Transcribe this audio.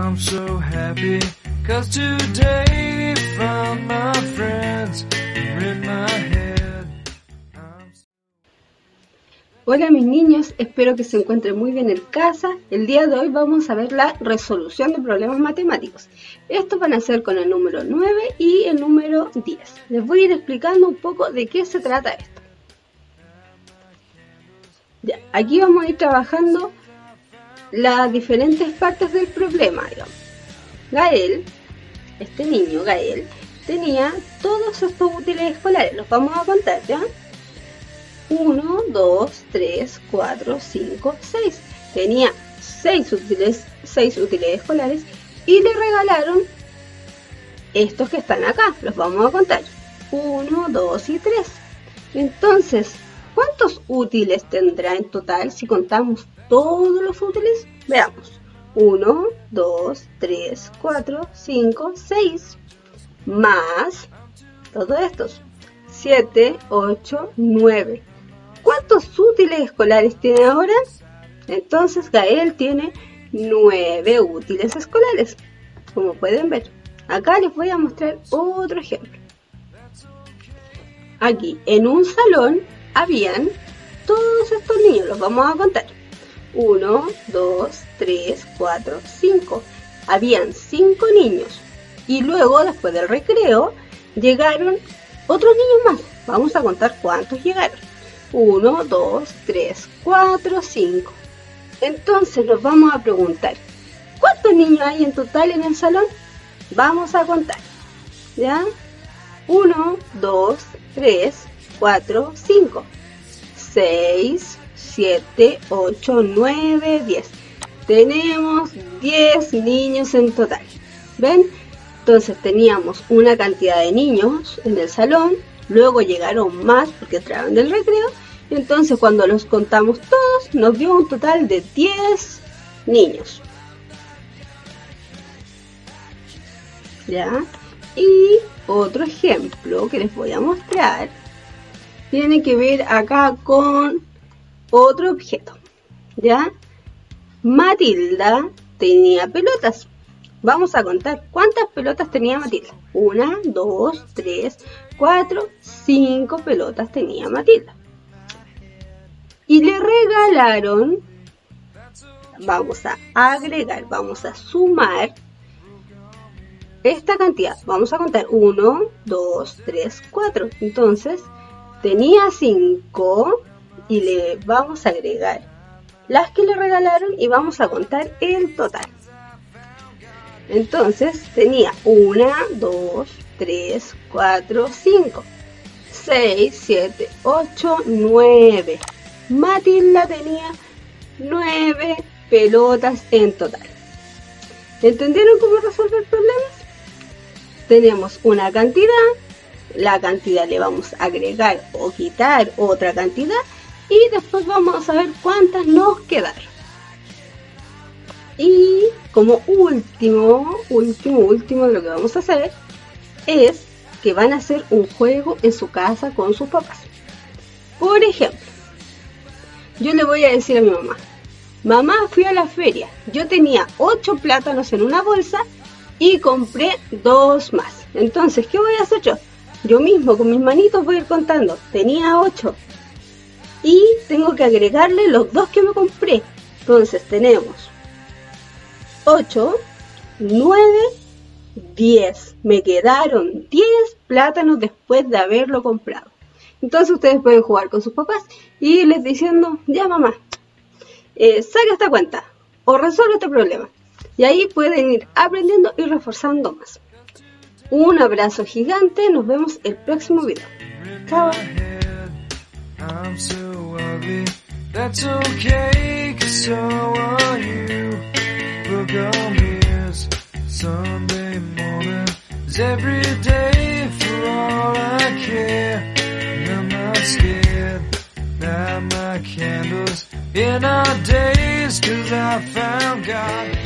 I'm so happy, 'cause today found my friends are in my head. Hola mis niños, espero que se encuentren muy bien en casa. El día de hoy vamos a ver la resolución de problemas matemáticos. Estos van a ser con el número 9 y el número 10. Les voy a ir explicando un poco de qué se trata esto. Ya, aquí vamos a ir trabajando las diferentes partes del problema, digamos. Gael, este niño, Gael, tenía todos estos útiles escolares. Los vamos a contar, ¿ya? 1, 2, 3, 4, 5, 6. Tenía 6 útiles escolares y le regalaron estos que están acá. Los vamos a contar. 1, 2 y 3. Entonces, ¿cuántos útiles tendrá en total si contamos todos los útiles? Veamos. 1, 2, 3, 4, 5, 6. Más todos estos. 7, 8, 9. ¿Cuántos útiles escolares tiene ahora? Entonces Gael tiene 9 útiles escolares. Como pueden ver. Acá les voy a mostrar otro ejemplo. Aquí en un salón habían todos estos niños. Los vamos a contar. 1, 2, 3, 4, 5. Habían 5 niños. Y luego, después del recreo, llegaron otros niños más. Vamos a contar cuántos llegaron. 1, 2, 3, 4, 5. Entonces nos vamos a preguntar, ¿cuántos niños hay en total en el salón? Vamos a contar. ¿Ya? 1, 2, 3, 4, 5. 6, 7, 8, 9, 10. Tenemos 10 niños en total. ¿Ven? Entonces teníamos una cantidad de niños en el salón, luego llegaron más porque entraron del recreo, y entonces cuando los contamos todos nos dio un total de 10 niños. ¿Ya? Y otro ejemplo que les voy a mostrar tiene que ver acá con otro objeto. ¿Ya? Matilda tenía pelotas. Vamos a contar cuántas pelotas tenía Matilda. 1, 2, 3, 4, 5 pelotas tenía Matilda. Y le regalaron, vamos a agregar, vamos a sumar esta cantidad. Vamos a contar 1, 2, 3, 4. Entonces tenía 5 y le vamos a agregar las que le regalaron y vamos a contar el total. Entonces tenía 1, 2, 3, 4, 5, 6, 7, 8, 9. Matilda tenía 9 pelotas en total. ¿Entendieron cómo resolver problemas? Tenemos una cantidad, la cantidad le vamos a agregar o quitar otra cantidad y después vamos a ver cuántas nos quedaron. Y como último de lo que vamos a hacer es que van a hacer un juego en su casa con sus papás. Por ejemplo, yo le voy a decir a mi mamá, mamá, fui a la feria, yo tenía 8 plátanos en una bolsa y compré 2 más. Entonces, ¿qué voy a hacer yo? Yo mismo con mis manitos voy a ir contando, tenía 8 y tengo que agregarle los 2 que me compré. Entonces tenemos 8, 9, 10. Me quedaron 10 plátanos después de haberlo comprado. Entonces ustedes pueden jugar con sus papás y les diciendo, ya mamá, saca esta cuenta o resuelve este problema. Y ahí pueden ir aprendiendo y reforzando más. Un abrazo gigante, nos vemos el próximo video. Chao. That's okay, 'cause so are you. Book on ears, Sunday morning is every day for all I care. And I'm not scared, light my candles in our days, 'cause I found God.